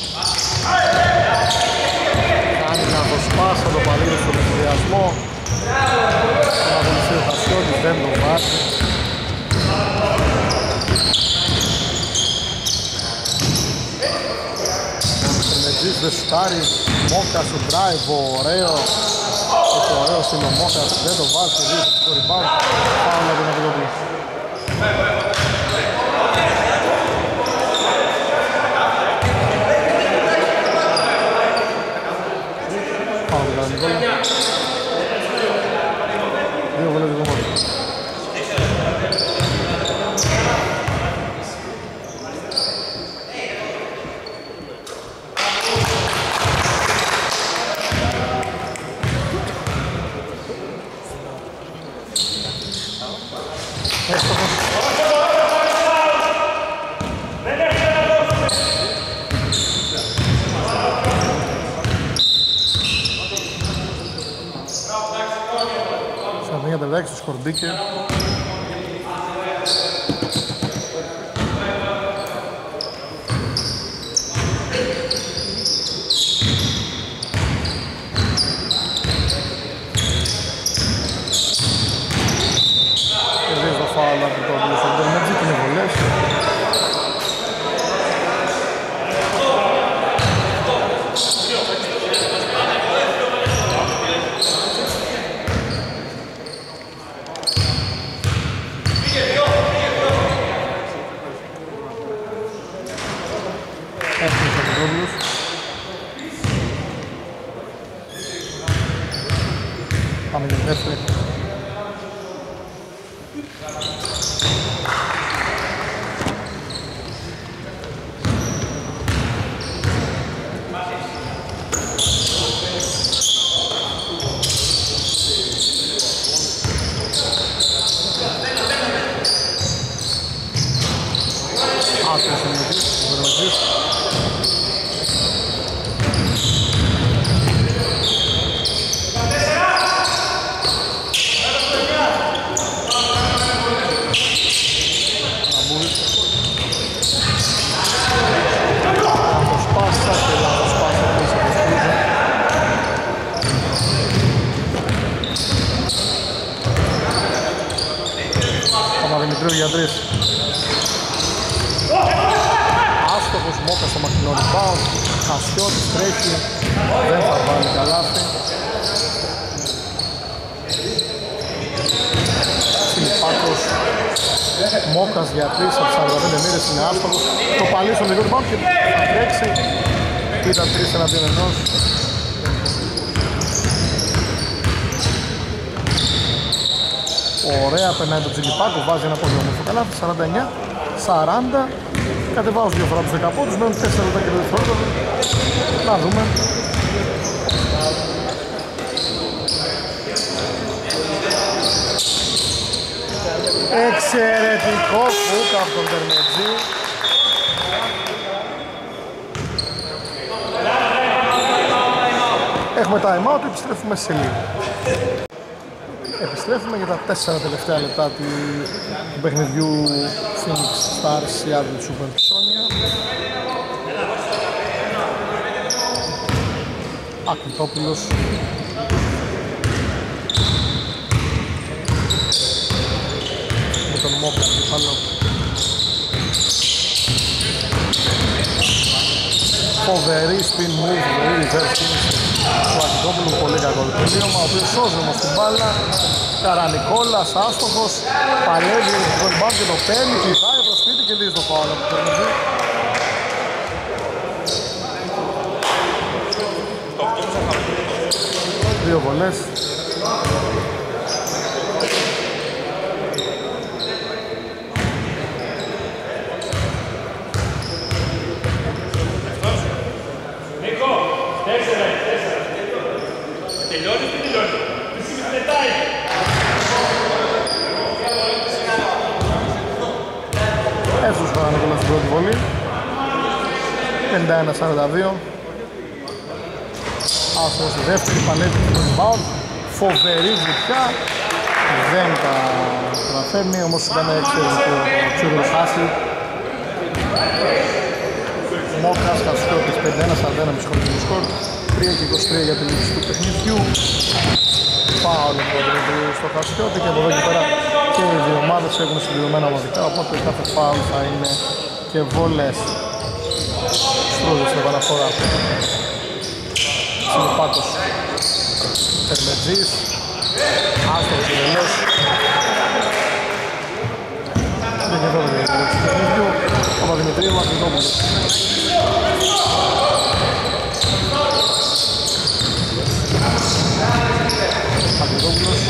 Κάνει να το σπάσει το παλίδι στον ενδιασμό. Να βοηθήσει ο Χασιώτης, δεν το βάζει. Τερμετζής δεν σουτάρει, Μόκας στο drive, ωραίο. Έχει ωραίο στυλ ο Μόκας, δεν το βάζει και δίνει το rebound. Πάμε να τον Αγγελόπουλο. Πάμε τον Καρανικόλο. Δύο βολές δικό μόνο. Στο Σκορντίκε. Κερδίζει το φάουλ από το Τερμετζή και είναι βολές. χαμένη δεύτερη. Άσχος είναι ο Βερβατζής. Ναμπούλης. Λάθος πάσα και λάθος πάσα πίσω από Σκούζα. Παπαδημητρίου για τρεις. Άστοχος Μόκας στο μακρινό rebound. Χασιώτης τρέχει, δεν θα βάλει καλάθι. Φιλιππάκος Μόκας για τρεις από σαράντα πέντε μοίρες είναι άστοχος. Το παλί στο μικρό rebound και θα τρέξει. Ήταν τρεις εναντίον ενός. Ωραία, περνάει το Τζιλιπάκο, βάζει ένα πολύ όμορφο καλάθι, σαράντα εννιά σαράντα. Κατεβάζω δύο φορά τους δέκα πόντους, μένουν τέσσερα λεπτά και δευτερόλεπτα. Να δούμε. Εξαιρετικό φούκ από τον Τερμετζή. Έχουμε time out, επιστρέφουμε σε λίγο. Επιστρέφουμε για τα τέσσερα τελευταία λεπτά του παιχνιδιού Phoenix Stars Seattle Supersonics. Ακριτόπουλος. Με τον Μόκα κεφάλαιο. Φοβερή spin move, φοβερή reverse finish του Ακριτόπουλου, πολύ κακό το τελείωμα, ο οποίος σώζει όμως την μπάλα. Καρανικόλας, άστοχος, παλεύει το rebound και το παίρνει, κοιτάει προς σπίτι και λύζει το φάουλ από το Τερμετζή. Δύο βολές. Εύσος Καρανικόλας στην πρώτη βολή. πενήντα ένα σαράντα δύο. Άστοχος στη δεύτερη, παλεύει το rebound. Φοβερή βουτιά. Δεν τα καταφέρνει, όμως ήταν εξαιρετικό ψήφος χάσει. Μόκας, Χασιώτης, πενήντα ένα σαράντα ένα με συγχωρητικό σκορ. τρία και είκοσι τρία για τη λήξη του παιχνιδιού. Φάουλ στο Χασιώτη και από εδώ και πέρα και οι δύο ομάδες έχουν συμπληρωμένα ομαδικά, οπότε κάθε φάουλ θα είναι και βόλες. Στρούζε στην επαναφορά. Φιλιππάκος. Τερμετζής. Άστοχος και τελειώς. Και και εδώ είναι το παιχνιδιού. Παπαδημητρίου, Ακριτόπουλος. Ακριτόπουλος.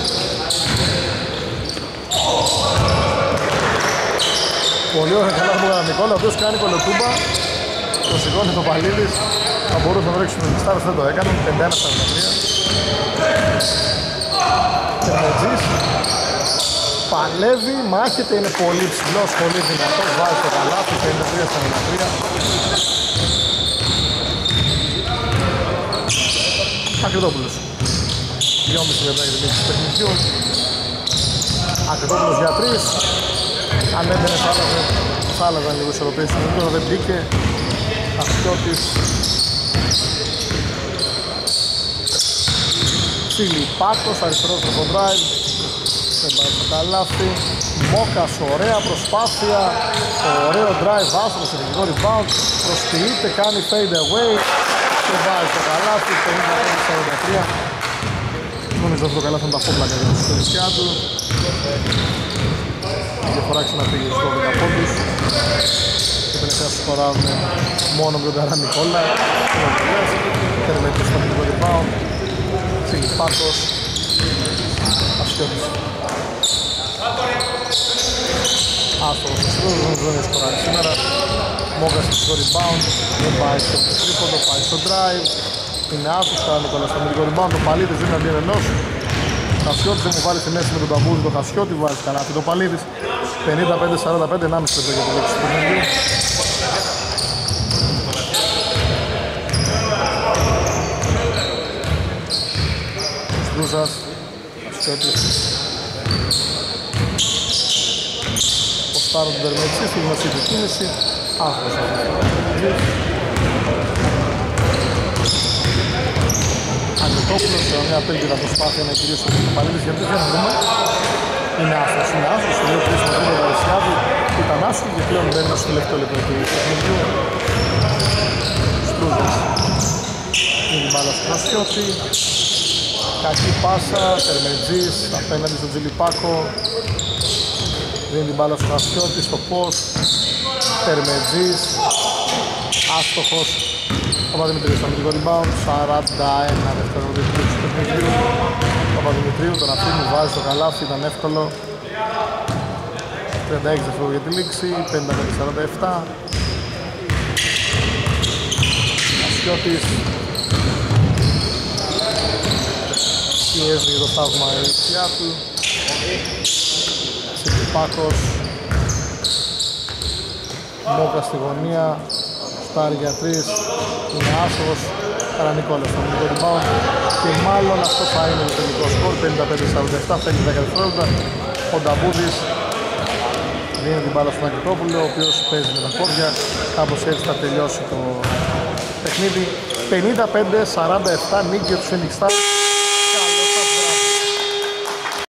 Πολύ ωραία καλά από τον Νικόλα, ο οποίος κάνει κολοτούμπα. Το σηκώνει το Παλίδης. Θα μπορούσε να βρέξει τον Στάρος, δεν το έκανε. πενήντα ένα σαράντα τρία. Τερμετζής. Παλεύει, μάχεται, είναι πολύ ψηλός, πολύ δυνατός. Βάζει το καλάθι, πενήντα τρία σαράντα τρία. Ακριτόπουλος. δυόμισι λεπτά για την λήξη του παιχνιδιού. Ακριτόπουλος για τρεις. Αν έμπαινε θα άλλαζαν λίγο ισορροπίες στην τώρα δεν μπήκε. Χασιώτης. Φιλιππάκος, αριστερός στο drive. Δεν πάει στο καλάθι. Μόκας, ωραία προσπάθεια. Ωραίο drive, άστρο σε τελικό rebound. Προσποιείται, κάνει fade away. Και βάζει στο καλάθι, πενήντα πέντε σαράντα τρία. Νομίζω αυτό το καλάθι είναι τα φόμπλα για την ιστορία του. Η διαφορά ξαναπήγε στους δώδεκα πόντους. Και τελευταία σκοράζουν μόνο με τον Καρανικόλα. Τερμετής στο τελικό rebound. Φιλιππάκος. Ασκιώτης. Άστρος ο Στρούζος, δεν έχει σκοράρει σήμερα. Μόγκας στο rebound, δεν πάει στο τρίποντο, πάει στο drive. Είναι άστρος, καλά Νικόλας στο αμυντικό rebound, το Παλίδης δεν είναι αντίον ενός. Χασιώτης δεν μου βάλει στη μέση με τον Ταμπούδη, το Χασιώτη βάζει καλάθι, το Παλίδης. πενήντα πέντε σαράντα πέντε, ενάμιση λεπτό για τη λέξη του παιχνιδιού. Στρούζας, Χασιώτης. Ποστάρω την Τερμετσί, στη γνωσή του κίνηση. Άστρος Αντιτόπουλος σε μια απέλπιδα προσπάθεια να κυρίσει τον Παλίδης, γιατί δεν δούμε. Είναι άστρος, είναι άστρος, το δύο τρεις με τον Βαρεσιάδη ήταν άστρος και πλέον μπαίνουν στο τελευταίο λεπτό του παιχνιδιού. Στρούζας. Είναι η μπάλα στο Χασιώτη. Κακή πάσα, Τερμετζής απέναντι στον Τζιλιπάκο. Δίνει την μπάλα στο Χασιώτη, στο post. Τερμετζής. Άστοχος. Ο Παπαδημητρίου στο αμυντικό rebound, σαράντα ένα δευτερόλεπτα του παιχνιδιού. Ο Παπαδημητρίου τον αφήνει, βάζει το καλάθι, ήταν εύκολο. τριάντα έξι δευτερόλεπτα για τη λήξη, πενήντα πέντε σαράντα επτά. Ασκιώτης. Πιέζει για το θαύμα η δεξιά του. Σιντιπάκος. Μόκα στη γωνία. Στάρι για τρεις. Είναι άσχος. Καρανικόλας στο αμυντικό rebound. Και μάλλον αυτό θα είναι το τελικό σκορ. πενήντα πέντε σαράντα επτά, φέρνει δέκα δευτερόλεπτα. Ο Νταμπούδης δίνει την μπάλα στον Ακητόπουλο, ο οποίος παίζει με τα πόδια. Κάπως έτσι θα τελειώσει το παιχνίδι. πενήντα πέντε σαράντα επτά, νίκη για τους Phoenix Stars.